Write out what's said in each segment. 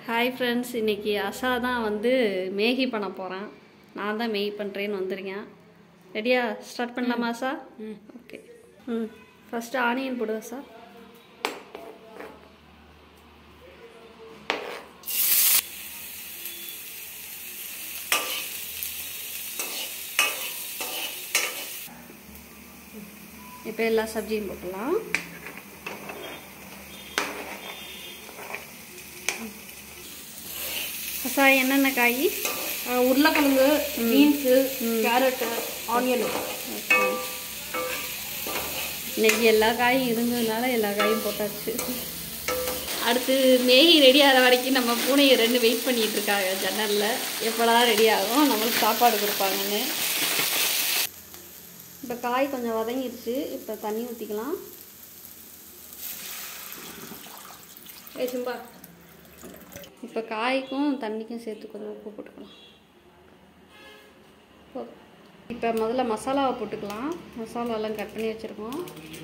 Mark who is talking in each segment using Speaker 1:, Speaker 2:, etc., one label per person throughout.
Speaker 1: Hi friends, இன்றைக்கி அசா தான் வந்து மேகி பண்ண போகிறேன். நான் தான் மேகி பண்ணுறேன்னு வந்துருக்கேன். ரெடியா ஸ்டார்ட் பண்ணலாமா அசா? ஓகே. ஃபஸ்ட்டு ஆனியன் போடுவேன் சார். இப்போ எல்லா சப்ஜியும் போட்டுடலாம். அசா என்னென்ன காய்?
Speaker 2: உருளைக்கிழங்கு, பீன்ஸு, கேரட்டு, ஆனியன்.
Speaker 1: ஓகே. இன்னைக்கு எல்லா காயும் இருந்ததுனால எல்லா காயும் போட்டாச்சு. அடுத்து மேகி ரெடி ஆகிற வரைக்கும் நம்ம பூனையை ரெண்டு வெயிட் பண்ணிகிட்டு இருக்காங்க ஜன்னலில். எப்படா ரெடி ஆகும், நம்மளுக்கு சாப்பாடு கொடுப்பாங்கன்னு. இப்போ காய் கொஞ்சம் வதங்கிடுச்சு. இப்போ தண்ணி ஊற்றிக்கலாம்.
Speaker 2: சிம்பா,
Speaker 1: இப்போ காய்க்கும் தண்ணிக்கும் சேர்த்து கொஞ்சம் உப்பு போட்டுக்கலாம். இப்போ முதல்ல மசாலாவை போட்டுக்கலாம். மசாலாலாம் கட் பண்ணி வச்சுருக்கோம்.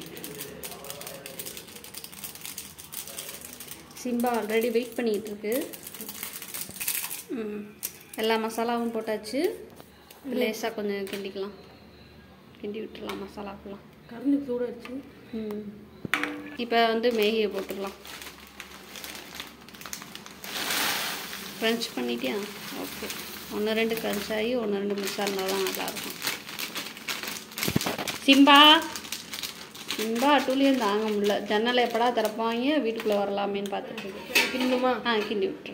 Speaker 1: சிம்பா ஆல்ரெடி வெயிட் பண்ணிகிட்டு இருக்கு. எல்லா மசாலாவும் போட்டாச்சு. லேசாக கொஞ்சம் கிண்டிக்கலாம், கிண்டி விட்டுடலாம் மசாலாக்கெல்லாம்.
Speaker 2: கரண்டி சூடாச்சு.
Speaker 1: இப்போ வந்து மேகியை போட்டுடலாம். க்ரன்ச் பண்ணிட்டியா? ஓகே. 1-2 க்ரன்ச் ஆகி 1-2 மிக்ஸ் இருந்தால் தான் நல்லாயிருக்கும். சிம்பா சிம்பா டூலியும் தாங்க முடியல. ஜன்னலை எப்படா திறப்பாங்க, வீட்டுக்குள்ளே வரலாமேன்னு பார்த்துட்டு
Speaker 2: கிண்டுமா?
Speaker 1: கிண்டி விட்டுரு.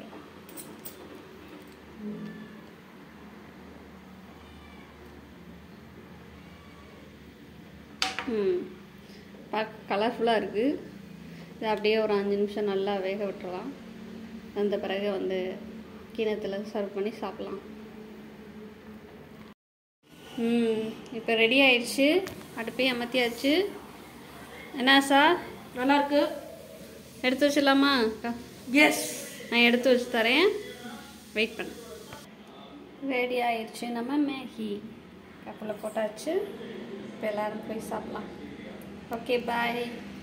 Speaker 1: பார்க்க கலர்ஃபுல்லாக இருக்குது. இது அப்படியே ஒரு 5 நிமிஷம் நல்லா வேக விட்டுறலாம். அந்த பிறகு வந்து கிணத்துல சர்வ் பண்ணி சாப்பிட்லாம். இப்போ ரெடி ஆயிடுச்சு. அடுப்பையும் அமர்த்தியாச்சு. என்ன சார்,
Speaker 2: நல்லாயிருக்கு.
Speaker 1: எடுத்து வச்சிடலாமா?
Speaker 2: எஸ்,
Speaker 1: நான் எடுத்து வச்சு தரேன், வெயிட் பண்ண. ரெடி ஆயிடுச்சு. நம்ம மேகி கப்பில் போட்டாச்சு. இப்போ எல்லோரும் போய் சாப்பிட்லாம். ஓகே, பாய்.